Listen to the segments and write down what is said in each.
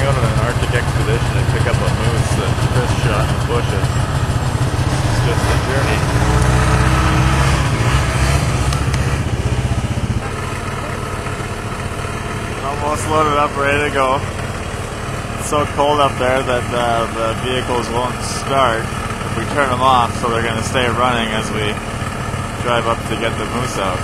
out on an Arctic expedition and pick up a moose that Chris shot in the bushes. It's just a journey. Almost loaded up, ready to go. It's so cold up there that the vehicles won't start if we turn them off, so they're going to stay running as we drive up to get the moose out.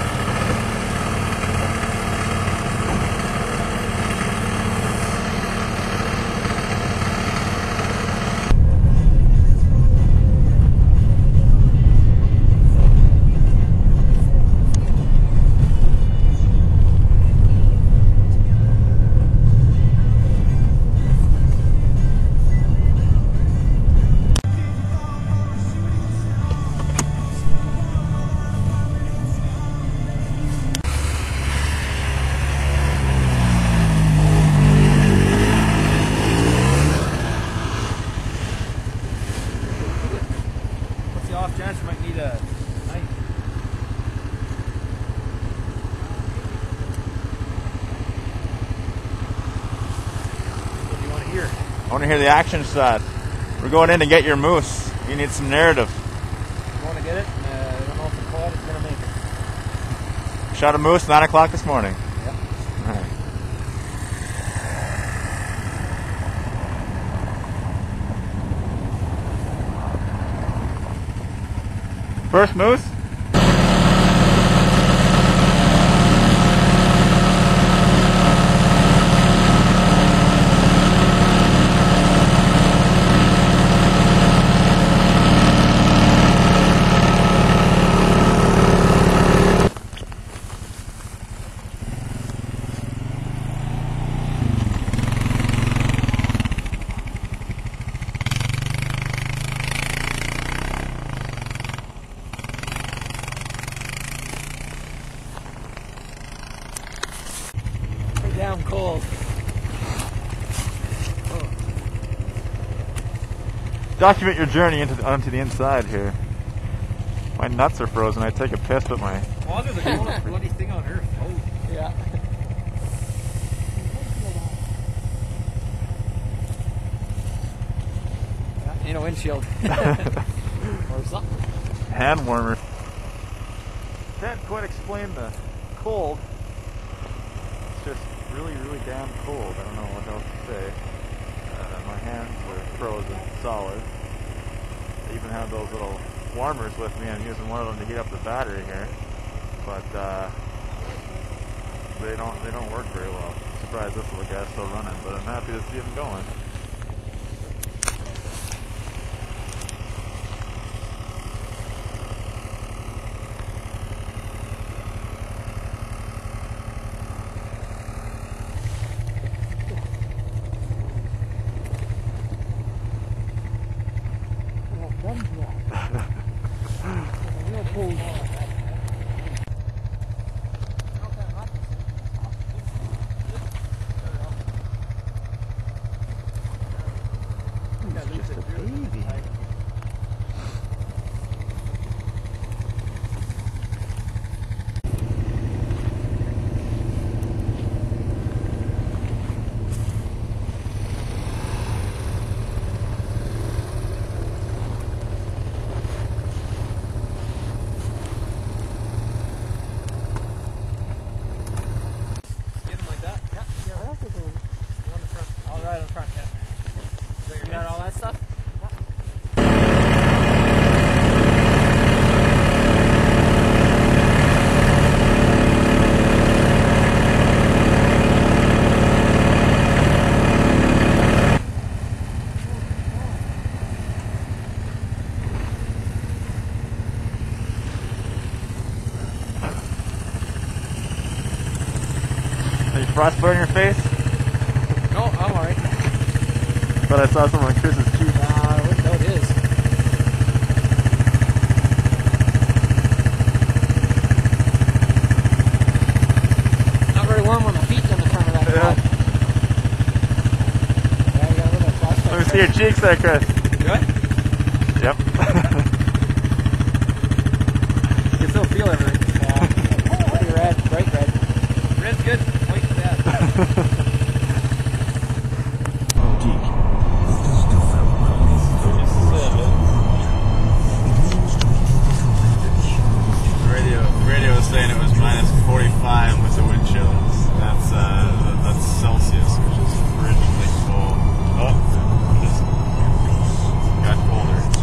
Off chance you might need a knife. What do you want to hear? I want to hear the action shot. We're going in to get your moose. You need some narrative. You want to get it? I don't know if the quad is going to make it. Shot a moose 9 o'clock this morning. Yep. All right. First moose? Damn cold. Document your journey onto the inside here. My nuts are frozen. I take a piss, but my... Water the coldest bloody thing on earth. Oh. Yeah. Ain't a windshield. Or something. Hand warmer. Can't quite explain the cold. It's just really, really damn cold. I don't know what else to say. My hands are frozen solid. I even have those little warmers with me. I'm using one of them to heat up the battery here, but they don't work very well. I'm surprised this little guy's still running, but I'm happy to see him going. Just a baby. Frostbite on your face? No, I'm alright. But I saw some on Chris's cheek. No, it is. Not very warm on the feet on the front of that car. Yeah, you got a little frostbite. Let me see your cheeks there, Chris. Good? Yep. You can still feel everything. Yeah. Pretty red, bright red. Red's good. White's bad. The radio was saying it was minus 45 with the wind chills. That's Celsius.